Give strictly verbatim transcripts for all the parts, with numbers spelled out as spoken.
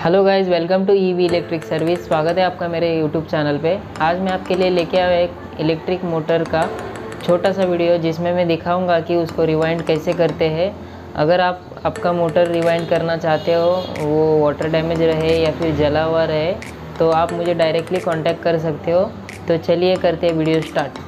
Hello guys, welcome to EV electric service. स्वागत है आपका मेरे यूट्यूब चैनल पे। आज मैं आपके लिए लेके आया एक इलेक्ट्रिक मोटर का छोटा सा वीडियो, जिसमें मैं दिखाऊंगा कि उसको रिवाइंड कैसे करते हैं। अगर आप आपका मोटर रिवाइंड करना चाहते हो, वो वाटर डैमेज रहे या फिर जला हुआ रहे, तो आप मुझे डायरेक्टली कॉन्टैक्ट कर सकते हो। तो चलिए करते हैं वीडियो स्टार्ट।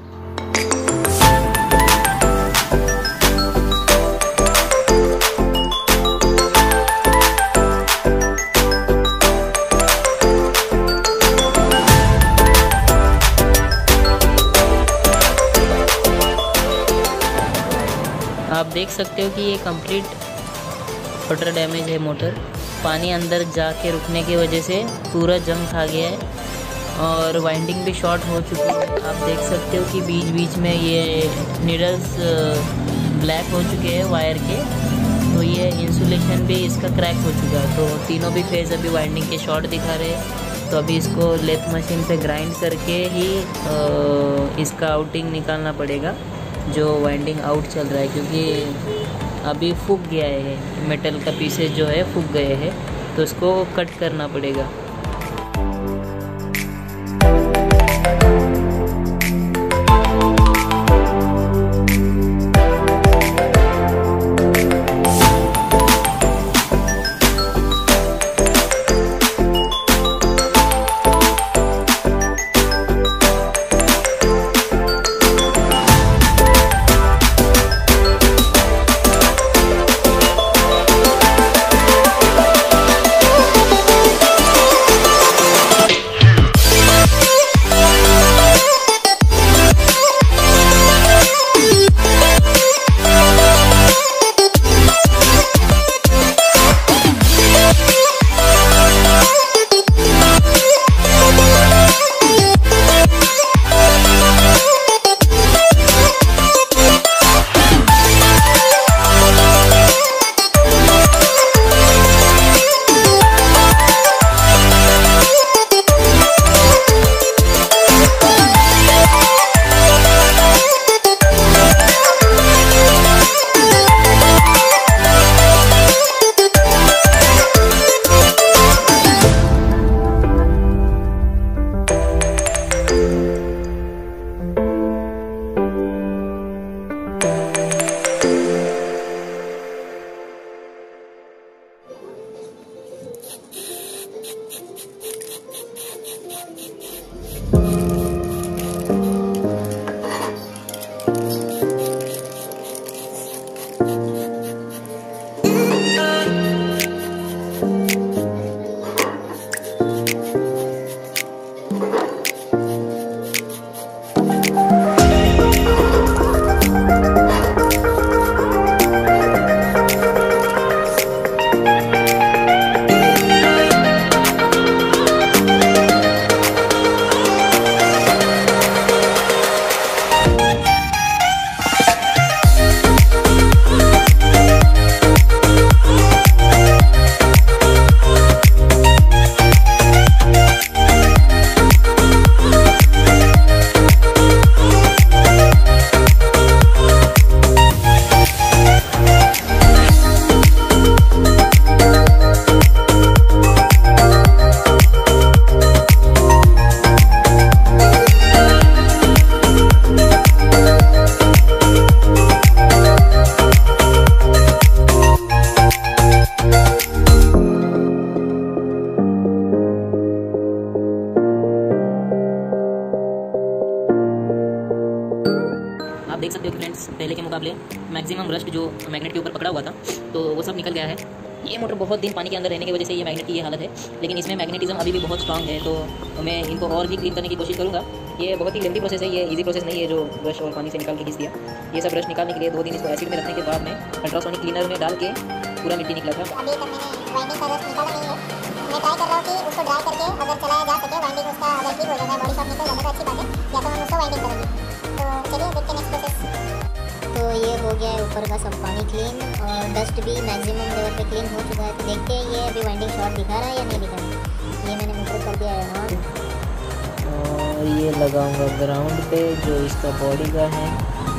आप देख सकते हो कि ये कंप्लीट वाटर डैमेज है मोटर। पानी अंदर जाके रुकने की वजह से पूरा जंग खा गया है और वाइंडिंग भी शॉर्ट हो चुकी है। आप देख सकते हो कि बीच बीच में ये नीडल्स ब्लैक हो चुके हैं वायर के, तो ये इंसुलेशन भी इसका क्रैक हो चुका है। तो तीनों भी फेज अभी वाइंडिंग के शॉर्ट दिखा रहे हैं। तो अभी इसको लेथ मशीन पे ग्राइंड करके ही इसका आउटिंग निकालना पड़ेगा, जो वाइंडिंग आउट चल रहा है, क्योंकि अभी फूक गया है, मेटल का पीसेस जो है फूक गए हैं, तो इसको कट करना पड़ेगा। आप देख सकते हो कि फ्रेंड्स, पहले के मुकाबले मैक्सिमम रस्ट जो मैग्नेट के ऊपर पकड़ा हुआ था, तो वो सब निकल गया है। ये मोटर बहुत दिन पानी के अंदर रहने की वजह से ये मैग्नेट की ये हालत है, लेकिन इसमें मैग्नेटिज्म अभी भी बहुत स्ट्रांग है। तो मैं इनको और भी क्लीन करने की कोशिश करूँगा। ये बहुत ही लेंथी प्रोसेस है, ये इजी प्रोसेस नहीं है जो ब्रश और पानी से निकाल के घिस दिया। ये सब ब्रश निकालने के लिए दो दिन इसको एसिड में रखने के बाद में अल्ट्रासोनिक क्लीनर में डाल के पूरा मिट्टी निकला था। अभी तक मैंने वाइंडिंग का रस्ट निकाला नहीं है। मैं ट्राई कर रहा हूँ कि उसको ड्राई करके अगर चलाया जा सके, वाइंडिंग उसका अगर ठीक हो जाता है, बॉडी शॉप निकल जाता है तो अच्छी बात है, या तो हम उसको वाइंडिंग करेंगे। तो चलिए देखते हैं नेक्स्ट प्रोसेस। तो ये हो गया है ऊपर का सब पानी क्लीन, और डस्ट भी मैक्सिमम लेवल पे क्लीन हो चुका है। तो देखते हैं ये अभी वाइंडिंग शॉट दिखा रहा है या नहीं दिखा रहा है। ये मैंने मोटर कर दिया है ऑन, और ये लगाऊंगा ग्राउंड पे जो इसका बॉडी का है।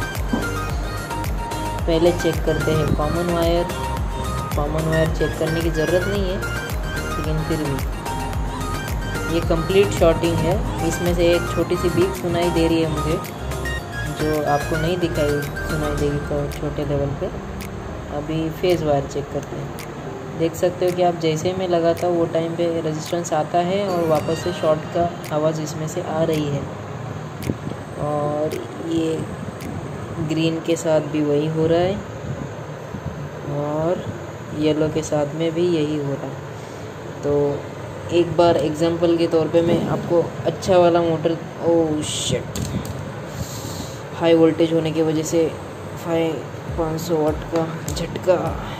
पहले चेक करते हैं common wire. Common wire check करने की ज़रूरत नहीं है, लेकिन फिर भी ये कंप्लीट शॉर्टिंग है। इसमें से एक छोटी सी बीप सुनाई दे रही है मुझे, जो आपको नहीं दिखाई सुनाई देगी तो छोटे लेवल पे। अभी फेज़ वायर चेक करते हैं। देख सकते हो कि आप जैसे मैं लगाता हूँ वो टाइम पे रेजिस्टेंस आता है और वापस से शॉर्ट का आवाज़ इसमें से आ रही है। और ये ग्रीन के साथ भी वही हो रहा है और येलो के साथ में भी यही हो रहा है। तो एक बार एग्जांपल के तौर पे मैं आपको अच्छा वाला motor, oh shit, high voltage होने की वजह से फाइव पाँच सौ वाट का झटका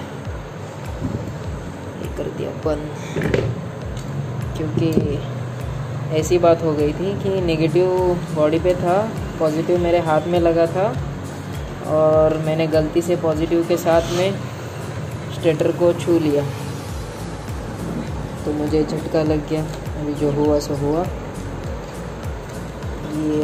ये कर दिया बंद, क्योंकि ऐसी बात हो गई थी कि नेगेटिव बॉडी पे था, पॉजिटिव मेरे हाथ में लगा था और मैंने गलती से पॉजिटिव के साथ में स्टेटर को छू लिया तो मुझे झटका लग गया। अभी जो हुआ सो हुआ। ये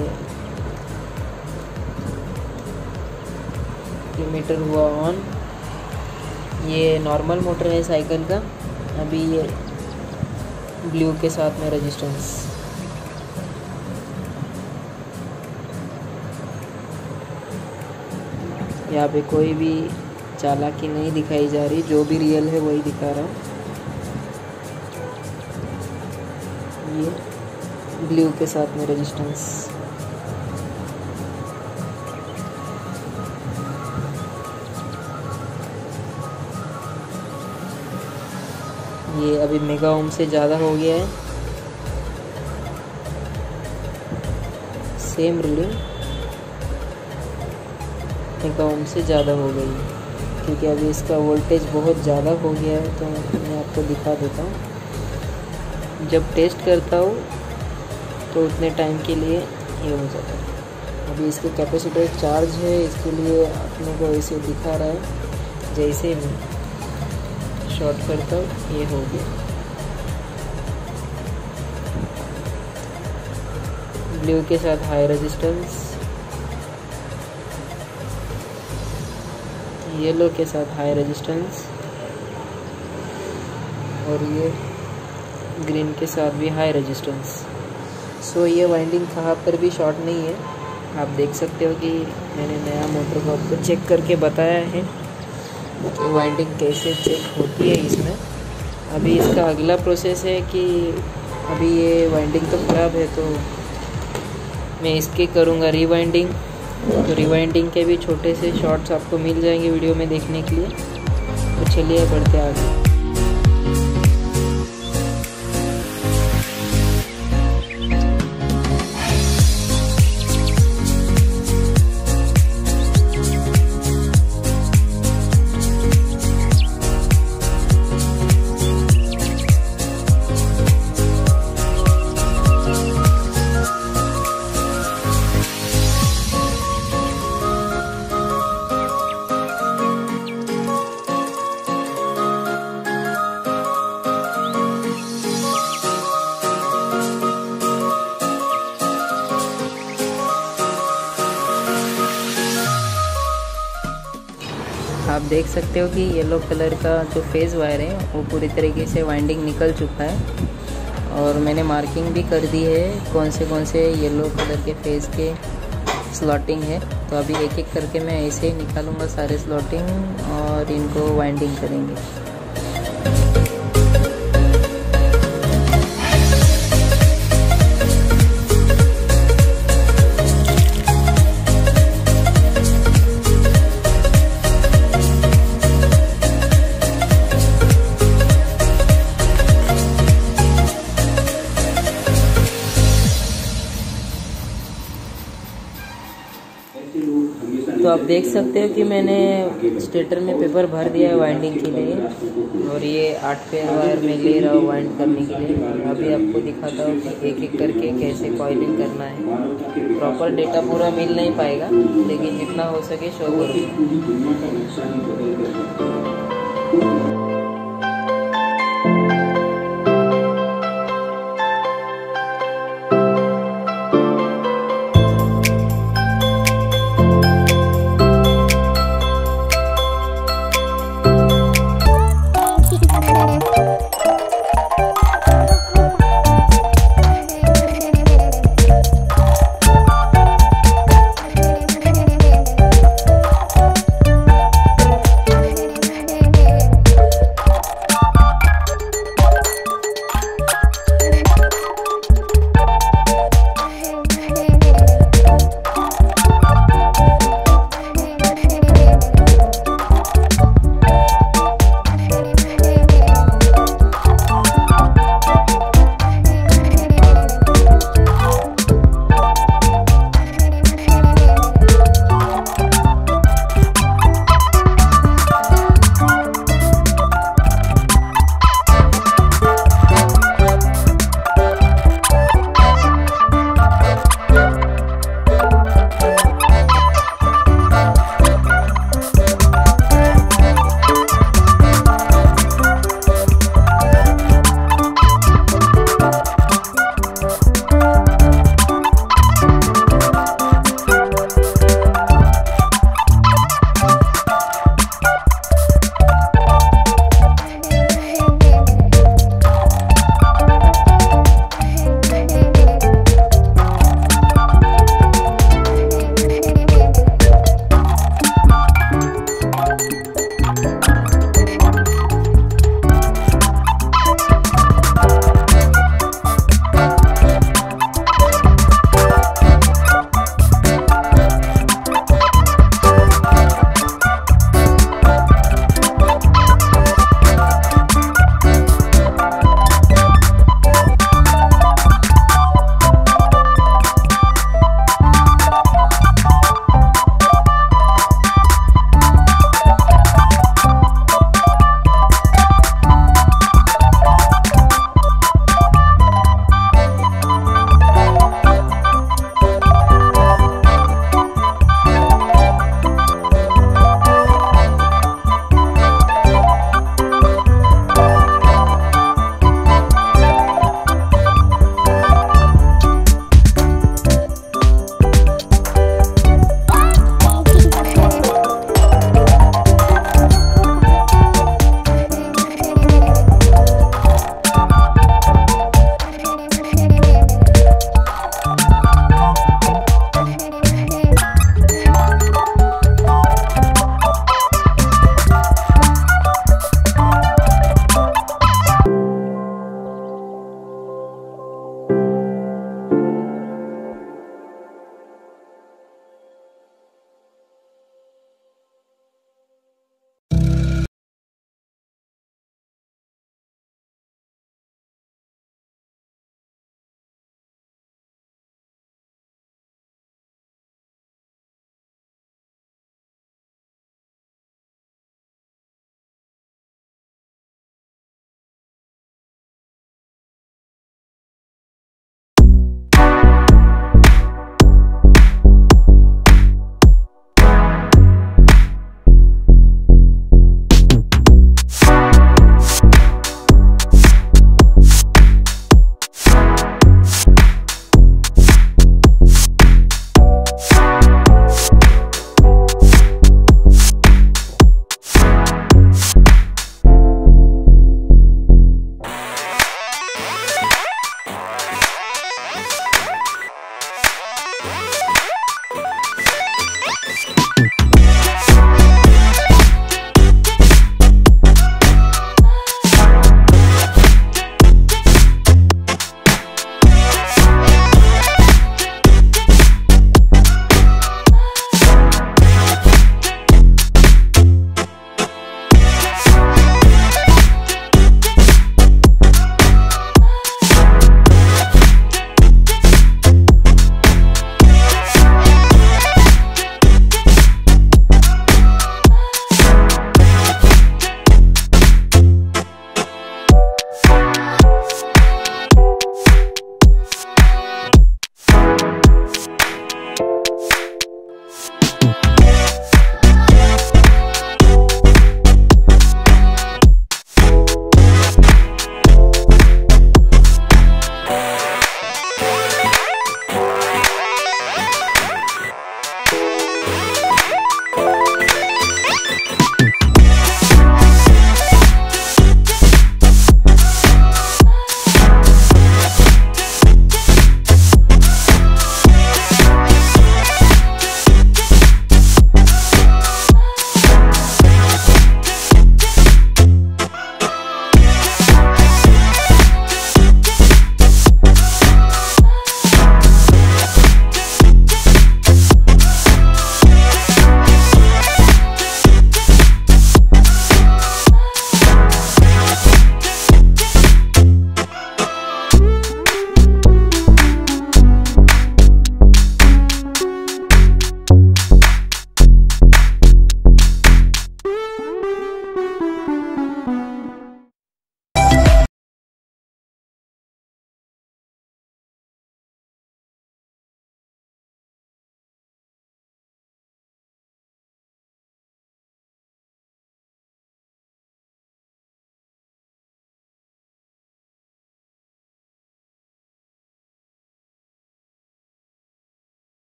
ये मीटर हुआ ऑन। ये नॉर्मल मोटर है साइकिल का। अभी ये ब्लू के साथ में रेजिस्टेंस। यहाँ पे कोई भी चालाकी नहीं दिखाई जा रही, जो भी रियल है वही दिखा रहा हूँ। ये ब्लू के साथ में रेजिस्टेंस। ये अभी मेगा ओम से ज़्यादा हो गया है। सेम रीडिंग मेगा ओम से ज़्यादा हो गई, क्योंकि अभी इसका वोल्टेज बहुत ज़्यादा हो गया है। तो मैं आपको दिखा देता हूँ। जब टेस्ट करता हूँ तो उतने टाइम के लिए ये हो जाता है। अभी इसके कैपेसिटर चार्ज है, इसके लिए अपने को ऐसे दिखा रहा है। जैसे मैं शॉर्ट करता हूँ ये हो गया। ब्लू के साथ हाई रेजिस्टेंस, येलो के साथ हाई रेजिस्टेंस और ये ग्रीन के साथ भी हाई रेजिस्टेंस। सो ये वाइंडिंग कहाँ पर भी शॉर्ट नहीं है। आप देख सकते हो कि मैंने नया मोटर को आपको चेक करके बताया है कि वाइंडिंग कैसे चेक होती है इसमें। अभी इसका अगला प्रोसेस है कि अभी ये वाइंडिंग तो ख़राब है तो मैं इसके करूँगा रीवाइंडिंग। तो रीवाइंडिंग के भी छोटे से शॉर्ट्स आपको मिल जाएंगे वीडियो में देखने के लिए। तो चलिए बढ़ते आगे। आप देख सकते हो कि येलो कलर का जो फेज़ वायर है वो पूरी तरीके से वाइंडिंग निकल चुका है और मैंने मार्किंग भी कर दी है कौन से कौन से येलो कलर के फेज़ के स्लॉटिंग है। तो अभी एक एक करके मैं ऐसे ही निकालूंगा सारे स्लॉटिंग और इनको वाइंडिंग करेंगे। तो आप देख सकते हो कि मैंने स्टेटर में पेपर भर दिया है वाइंडिंग के लिए और ये आठ पेयर वायर में ले रहा हूँ वाइंड करने के लिए। अभी आपको दिखाता हूँ कि एक एक करके कैसे कॉइलिंग करना है। प्रॉपर डेटा पूरा मिल नहीं पाएगा लेकिन जितना हो सके शो करूँगा।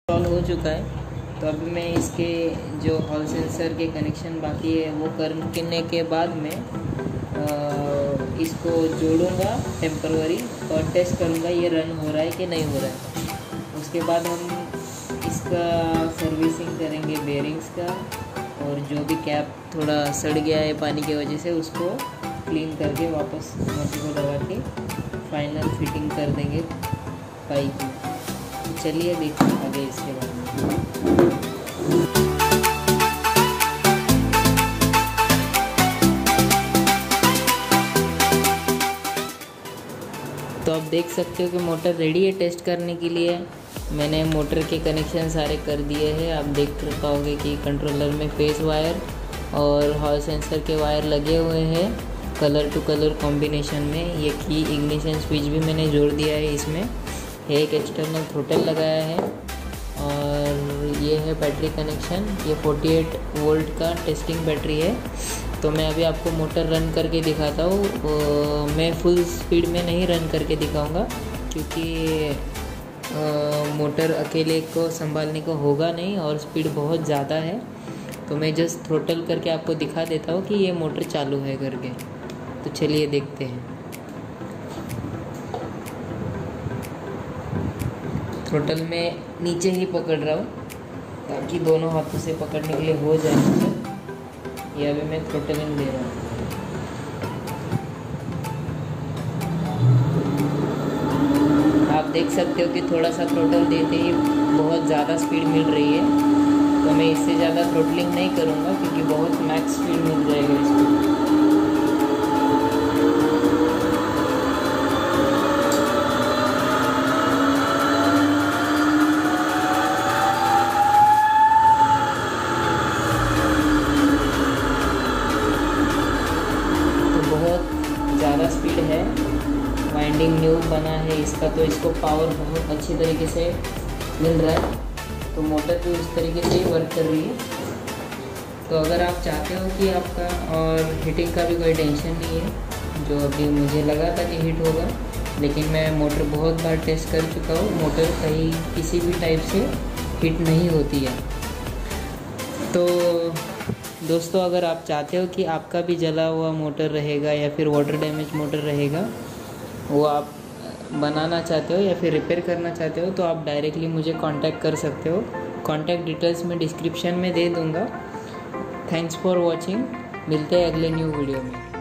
इंस्टॉल हो चुका है। तो अभी मैं इसके जो हॉल सेंसर के कनेक्शन बाकी है वो करने के बाद में इसको जोड़ूंगा टेम्पररी और टेस्ट करूंगा ये रन हो रहा है कि नहीं हो रहा है। उसके बाद हम इसका सर्विसिंग करेंगे बेयरिंग्स का, और जो भी कैप थोड़ा सड़ गया है पानी की वजह से उसको क्लीन करके वापस मोटर को लगा के फाइनल फिटिंग कर देंगे पाइप की। चलिए देखते हैं आगे इसके बारे में। तो आप देख सकते हो कि मोटर रेडी है टेस्ट करने के लिए। मैंने मोटर के कनेक्शन सारे कर दिए हैं। आप देख पाओगे कि कंट्रोलर में फेस वायर और हॉल सेंसर के वायर लगे हुए हैं कलर टू कलर कॉम्बिनेशन में। ये की इग्निशन स्विच भी मैंने जोड़ दिया है इसमें। एक एक्सटर्नल थ्रोटल लगाया है और ये है बैटरी कनेक्शन। ये अड़तालीस वोल्ट का टेस्टिंग बैटरी है। तो मैं अभी आपको मोटर रन करके दिखाता हूँ। मैं फुल स्पीड में नहीं रन करके दिखाऊंगा क्योंकि आ, मोटर अकेले को संभालने को होगा नहीं और स्पीड बहुत ज़्यादा है। तो मैं जस्ट थ्रोटल करके आपको दिखा देता हूँ कि ये मोटर चालू है करके। तो चलिए देखते हैं। थ्रोटल में नीचे ही पकड़ रहा हूँ ताकि दोनों हाथों से पकड़ने के लिए हो जाए। ये अभी मैं थ्रोटलिंग दे रहा हूँ। आप देख सकते हो कि थोड़ा सा थ्रोटल देते ही बहुत ज़्यादा स्पीड मिल रही है। तो मैं इससे ज़्यादा थ्रोटलिंग नहीं करूँगा क्योंकि बहुत मैक्स स्पीड मिल जाएगा इसको। ज़्यादा स्पीड है, वाइंडिंग न्यू बना है इसका, तो इसको पावर बहुत अच्छी तरीके से मिल रहा है। तो मोटर भी उस तरीके से ही वर्क कर रही है। तो अगर आप चाहते हो कि आपका और हीटिंग का भी कोई टेंशन नहीं है, जो अभी मुझे लगा था कि हीट होगा, लेकिन मैं मोटर बहुत बार टेस्ट कर चुका हूँ। मोटर कहीं किसी भी टाइप से हीट नहीं होती है। तो दोस्तों, अगर आप चाहते हो कि आपका भी जला हुआ मोटर रहेगा या फिर वाटर डैमेज मोटर रहेगा, वो आप बनाना चाहते हो या फिर रिपेयर करना चाहते हो, तो आप डायरेक्टली मुझे कांटेक्ट कर सकते हो। कांटेक्ट डिटेल्स मैं डिस्क्रिप्शन में दे दूँगा। Thanks for watching. मिलते हैं अगले न्यू वीडियो में।